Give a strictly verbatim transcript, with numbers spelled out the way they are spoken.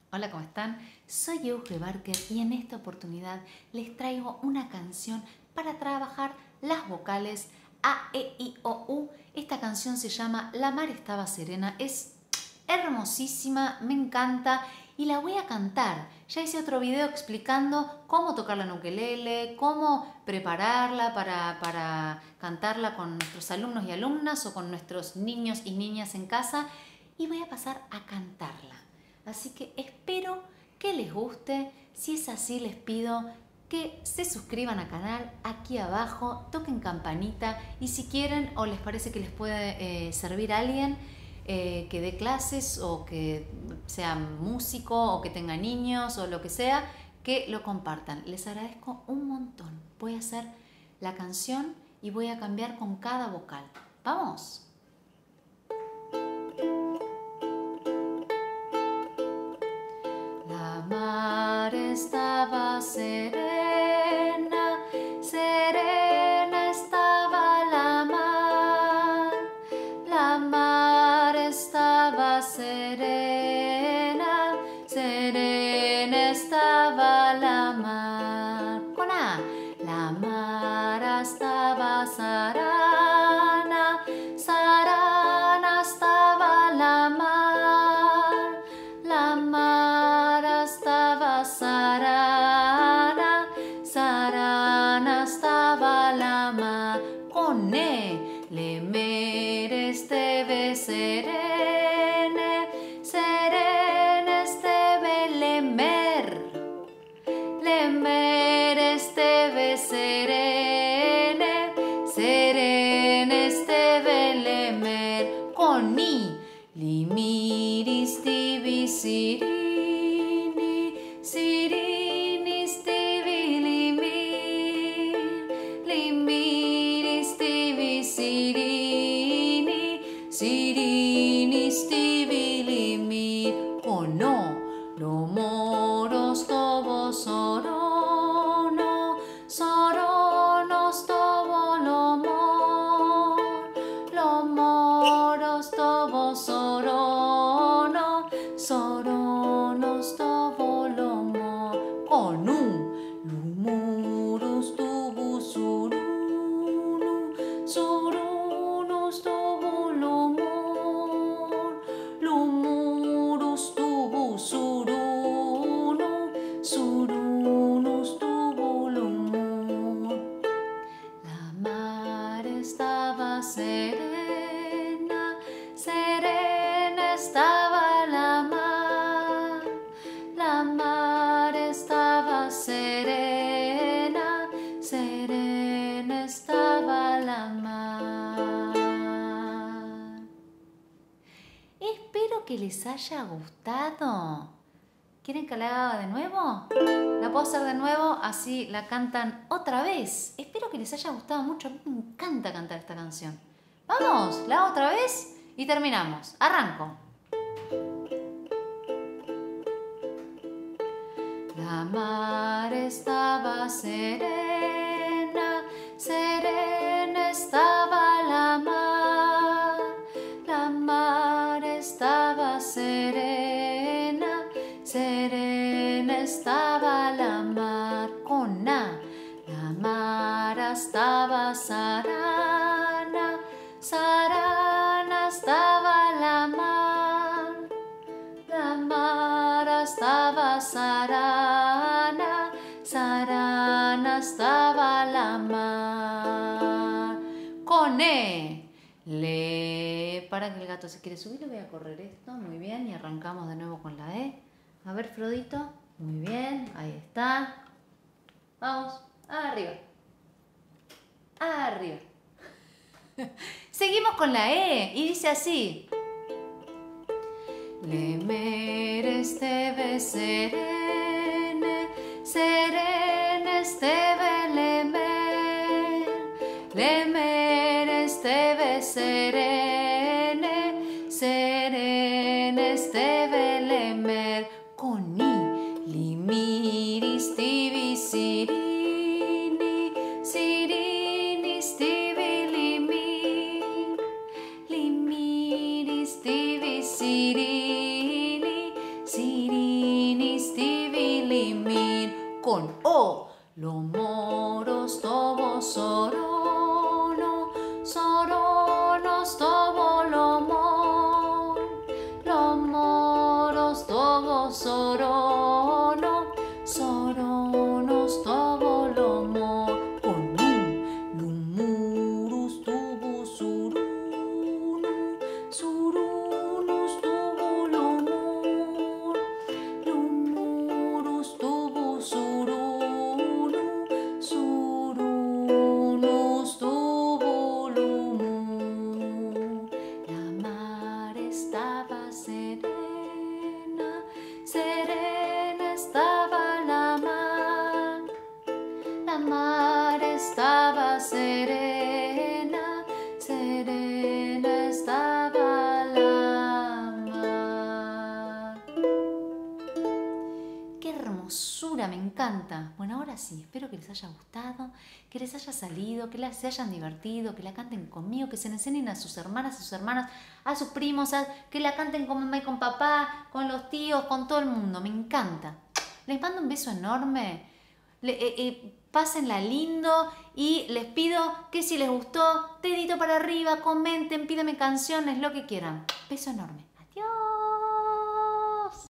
Hola, ¿cómo están? Soy Euge Barker y en esta oportunidad les traigo una canción para trabajar las vocales A, E, I, O, U. Esta canción se llama La mar estaba serena, es hermosísima, me encanta y la voy a cantar. Ya hice otro video explicando cómo tocarla en ukelele, cómo prepararla para, para cantarla con nuestros alumnos y alumnas o con nuestros niños y niñas en casa y voy a pasar a cantarla. Así que espero que les guste. Si es así, les pido que se suscriban al canal aquí abajo, toquen campanita y si quieren o les parece que les puede eh, servir a alguien eh, que dé clases o que sea músico o que tenga niños o lo que sea, que lo compartan. Les agradezco un montón. Voy a hacer la canción y voy a cambiar con cada vocal. ¡Vamos! La mar estaba serena, serena estaba la mar. La mar estaba serena, serena estaba la mar. Con A. La mar estaba sarana, sarana estaba la mar. La mar estaba sarana, sarana estaba la mar. Con E. Le mere esteve serene, serene esteve le mer. Le mer esteve serene, serene esteve le mer. Con I. Li miris tibi sirini, sirini stivi limir. Li miris tibi sirini, sirini stivi limir. Con O. Lo moros tobo sorono, soronos tobo lo mor. Lo moros tobo sorono, soronos tobo lo mor. Con U. Lumurus tubu surunu, surunus tubu lumur. Lumurus tubu surunu, surunus tubu lumur. La mar estaba serena, serena estaba la mar. La mar estaba serena, serena estaba la mar. Espero que les haya gustado. ¿Quieren que la haga de nuevo? La puedo hacer de nuevo, así la cantan otra vez. Espero que les haya gustado mucho. A mí me encanta cantar esta canción. Vamos, la hago otra vez y terminamos. Arranco. La mar estaba serena, serena estaba la mar. La mar estaba serena, serena estaba la mar. Con A. La mar estaba sarana, sarana estaba la mar. La mar estaba sarana, sarana estaba la mar. Con E. Le. Para que el gato se quiere subir, le voy a correr esto. Muy bien, y arrancamos de nuevo con la E. A ver, Frodito. Muy bien, ahí está. Vamos, arriba. Arriba. Seguimos con la E y dice así. Le mere esteve serene, serene esteve le mer. Le mere esteve serene, serene esteve le mer. Con I. Li miris tibi sirini, sirini stivi limir. Li miris tibi sirini, sirini Los moros tobos sorono, soronos tobo lo mor. Los moros tobos sorono, soronos tobo lo mor. Con un lumurus tubu surunu, surunus tubu lo mor. Lumurus tubu surunu, surunus tubu lo mor. La mar estaba serena, serena estaba la mar. La mar estaba serena, serena estaba la mar. ¡Qué hermosura! Me encanta. Bueno, ahora sí, espero que les haya gustado, que les haya salido, que se hayan divertido, que la canten conmigo, que se le enseñen a sus hermanas, a sus hermanos, a sus primos, a, que la canten con mamá y con papá, con los tíos, con todo el mundo. Me encanta. Les mando un beso enorme. Le, eh, eh, pásenla lindo y les pido que si les gustó, dedito para arriba, comenten, pídanme canciones, lo que quieran. Beso enorme.